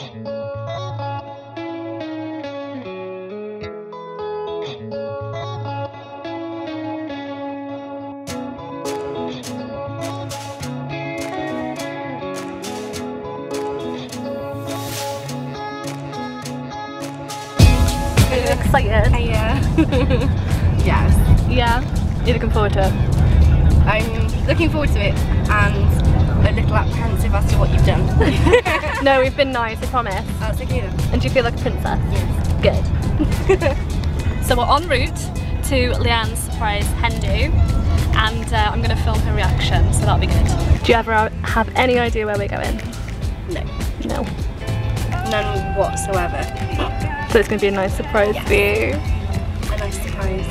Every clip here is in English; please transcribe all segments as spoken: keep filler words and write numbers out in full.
Are you excited? Yeah. Yes. Yeah? You're looking forward to it? I'm looking forward to it and a little apprehensive as to what you've done. No, we've been nice, I promise. That's okay then. And do you feel like a princess? Yes. Good. So we're en route to Leanne's surprise hen do, and uh, I'm going to film her reaction, so that'll be good. Do you ever have any idea where we're going? No. No. None whatsoever. So it's going to be a nice surprise Yes. for you. A nice surprise.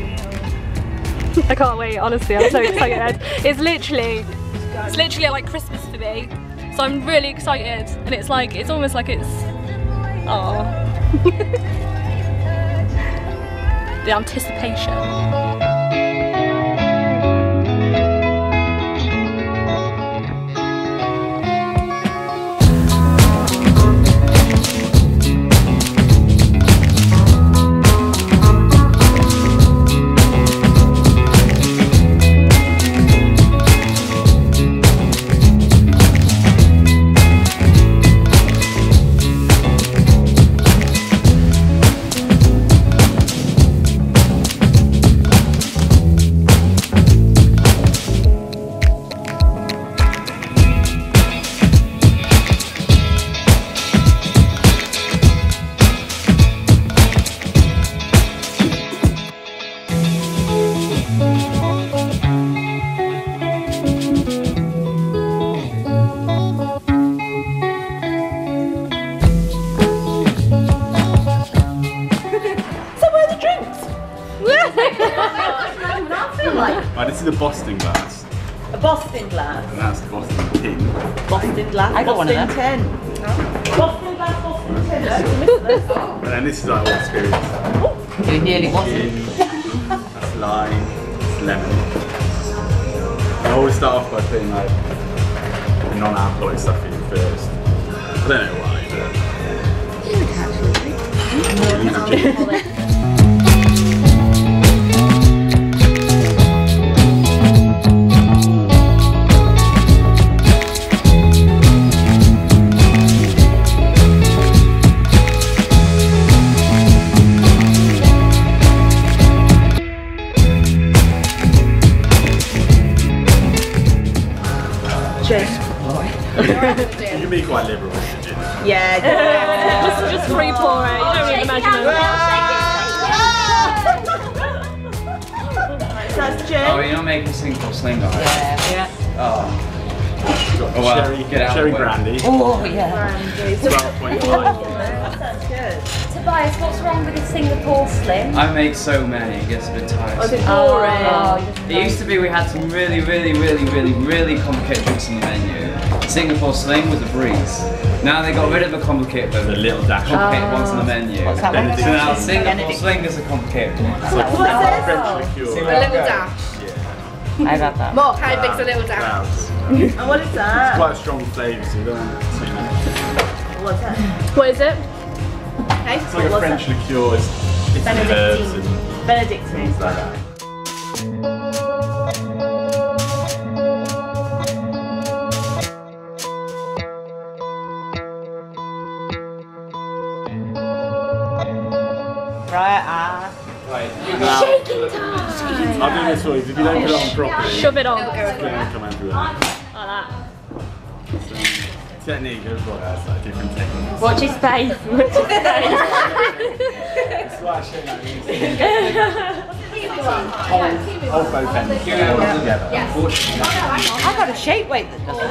I can't wait, honestly, I'm so excited. It's literally, it's literally like Christmas for me. So I'm really excited, and it's like, it's almost like it's, oh. The anticipation. Right, this is a Boston glass. A Boston glass. And that's the Boston tin. Boston glass. I got Boston one of them. Ten. Boston glass, Boston tin. And then this is like all experience. You nearly wasn't. Gin, that's lime, that's lemon. I always start off by putting like the non-alcoholic stuff in first. I don't know why, but You would actually. you need a gin. You can be quite liberal with the gin. Yeah, yeah. just, just free pour it, you don't need the measurement. That's gin. Oh, you're not making single sling on it? Yeah, yeah. Oh. Got Oh, well, cherry, get out cherry of the way. brandy. Oh, yeah. twelve point five. That's good. Tobias, what's wrong with the Singapore Slim? I make so many, it gets a bit tiresome. Oh, It used to be we had some really, really, really, really, really complicated drinks on the menu. Singapore Sling was a breeze. Now they got rid of the complicated, the The little dash. complicated ones on the menu. What's that one? So now Singapore Benedict. Sling is a complicated one. It's like What's it? French liqueur. A little dash. Yeah. I've had that. Mark, how big's a little dash? Rouse. And what is It's that? quite a strong flavour, so you don't want it too much. What's that? What is it? Okay. It's like a What's French liqueur. It's, it's herbs Benedictine. and Benedictine. things like that. Right, ah. Right. Now, I'll do this for you. If you don't put it on properly, Shove it on. it's going to come everywhere. Like that. Technique as well, that's like different techniques. Watch his face. Watch his face. It's like showing that hold, hold both ends together. I got a shape weight that does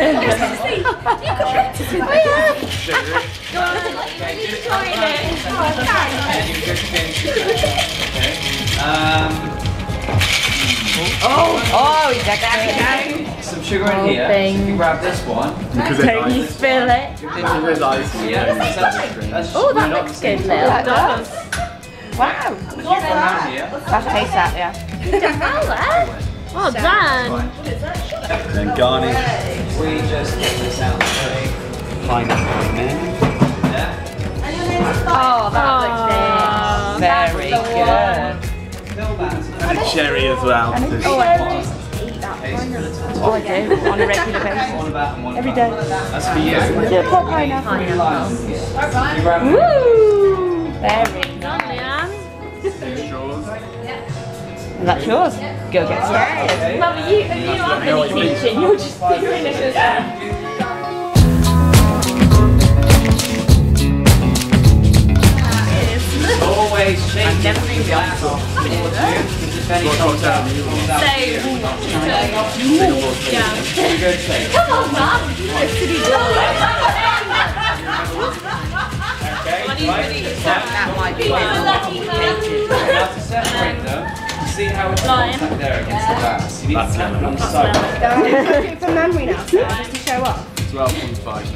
Um, Oh, oh, he's got that. some sugar in here. So you can grab this one. Because it's Don't you ice. spill it? Because it's ice. Yeah, that's, that's Oh, that not looks the same good, as Lil. that. That does. Wow. Put one down here. Let's taste that, yeah. Well done. Then garnish. We just get this out the way. Pineapple in there. Oh, that looks very good. And a cherry as well. Oh, I Oh, I do, on a regular basis. Every day. That's for you. Do a pot pineapple. Woo! Very Done, Leanne. And that's yours. Go get some. Mum, you, you aren't really teaching, you're just doing it. Always change. I've never been glass off. Same. Yeah. Come on, Mum. That might be a bit more complicated. Now to separate them, you see how it's contact there against the glass. You need to tap it on the side. Do it from memory now, so just to show up. twelve point five.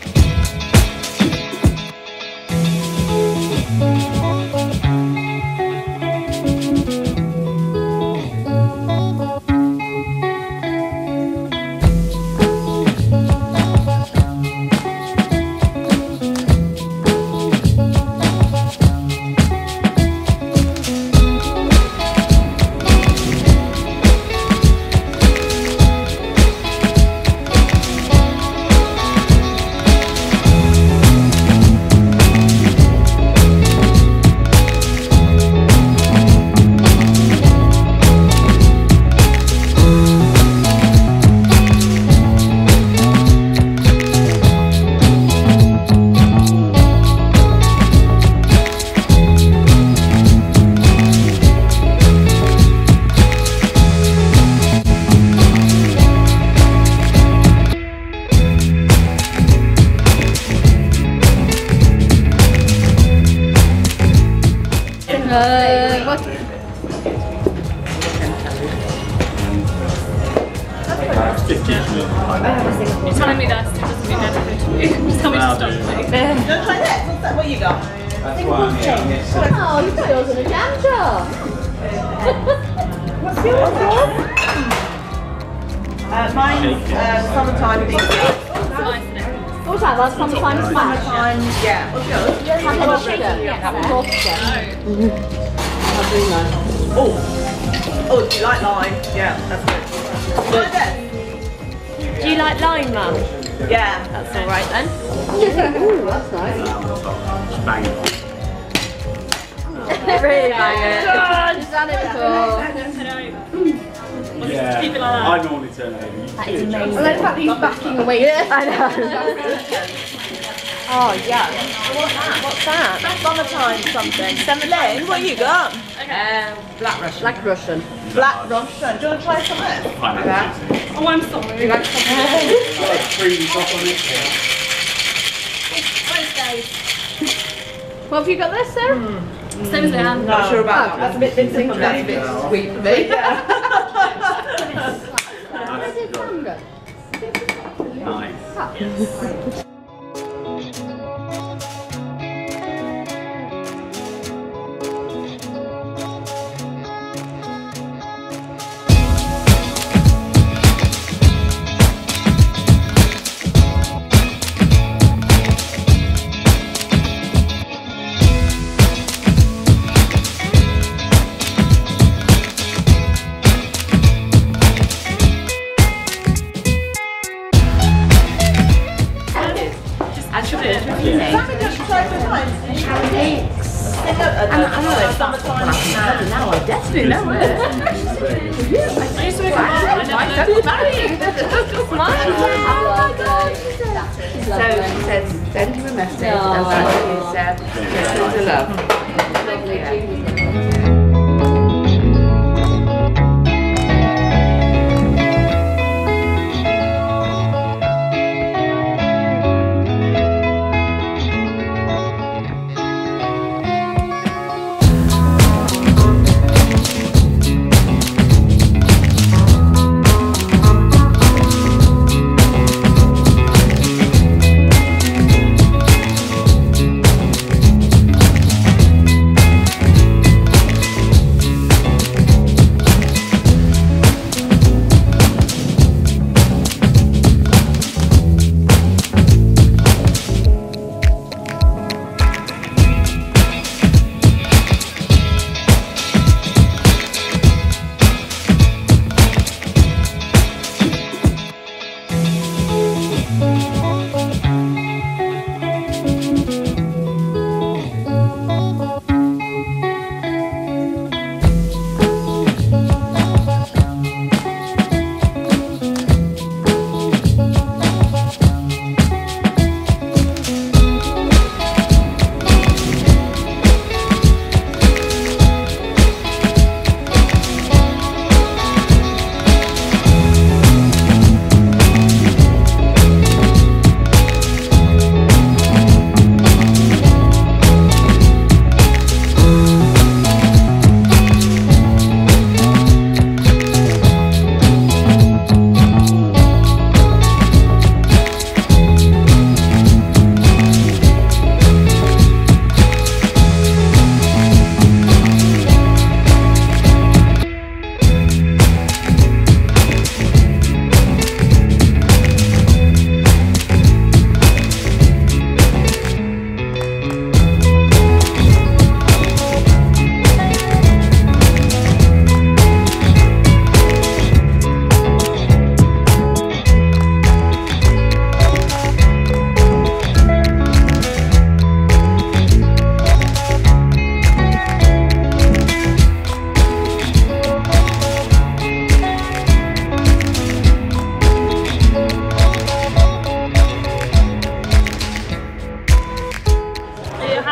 You're telling me that doesn't mean anything to me. Just tell me to stop me. Don't try this. What's that? What you got? That's why I'm here. I'm here. Oh, you got yours in a jam jar. What's yours? Uh, mine's uh, summertime pink. Nice, isn't it? What's that? That's summertime smash. Summertime, yeah. What's yours? Have a sugar. Oh. Oh, do you like lime? Yeah, that's good. Try this. Do you like lime, Mum? Yeah. That's all right then. Ooh, that's nice. Bang. Really bang it. God, is that it? Yeah. Keep it like that. I normally turn it over. That is amazing. I like the fact that he's backing away. I know. Oh, yeah. What's that? Summertime something. Leanne, what you got? Um, Black Russian. Like Russian. Black Russian. Do you want to try some of this? Pineapple. Oh, I'm sorry. You like something? Creamy top on it. What have you got there, Sarah? Same as Leanne. Not sure about that. That's a bit big for That's a bit sweet for me. Nice. Now I definitely know it. I used to make a mom. I never know. Oh my god. So she says, send you a message and that is uh, kisses of love.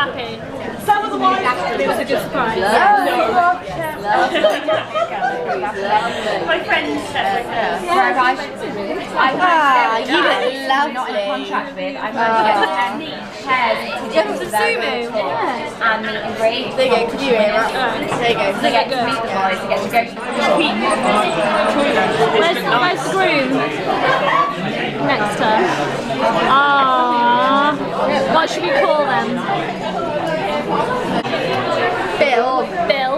happy. Some of the wines. It was a good surprise. My friends said Ah, you look lovely. Not in a contract with. I've managed to get ten pairs Yeah, from Sumu. and meet and greet. There you go, could you hear that? There you go. To get to meet the boys, to get to go to the Where's, where's the groom? Next to her. Ah, what should we call them? Bill. Bill.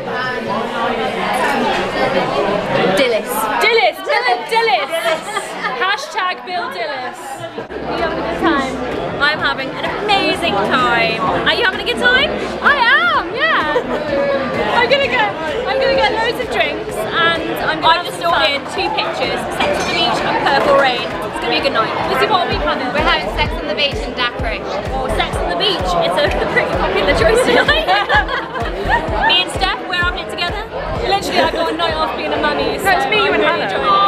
Dillis. Dillis, Bill and Dillis. Hashtag Bill Dillis. Are you having a good time? I'm having an amazing time. Are you having a good time? I am, yeah. I'm gonna get, I'm gonna get loads of drinks and I'm gonna I have just some fun. ordered two pictures, Sex on the Beach and Purple Rain. It's gonna be a good night. Lizzie, what are we planning? We're having Sex on the Beach and Daiquiri. Or Sex on the Beach. It's a pretty popular choice tonight. Me and Steph, we're having it together. Literally, I've got a night off being a mummy, so No, it's me, you I'm and really Hannah. enjoying it.